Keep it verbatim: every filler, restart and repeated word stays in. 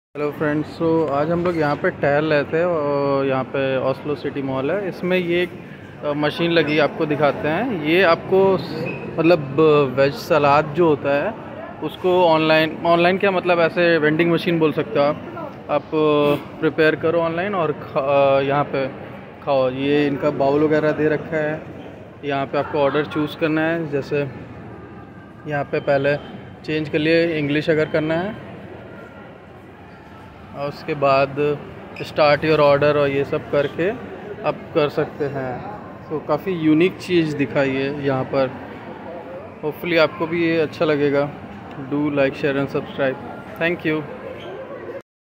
Hello friends. सो आज हम लोग यहाँ पे टहल रहे थे और यहाँ पे ओस्लो सिटी मॉल है। इसमें ये एक मशीन लगी है, आपको दिखाते हैं। ये आपको मतलब वेज सलाद जो होता है उसको ऑनलाइन ऑनलाइन क्या मतलब ऐसे वेंडिंग मशीन बोल सकते हो आप आप प्रिपेयर करो ऑनलाइन और यहाँ पे खाओ। ये इनका बाउल वगैरह दे रखा है। यहाँ पे आपको ऑर्डर चूज़ करना है। जैसे यहाँ पे पहले चेंज के लिए इंग्लिश अगर करना है और उसके बाद स्टार्ट योर ऑर्डर और ये सब करके आप कर सकते हैं। तो काफ़ी यूनिक चीज़ दिखाई है यहाँ पर। होपफुली आपको भी ये अच्छा लगेगा। Do like share and subscribe. Thank you.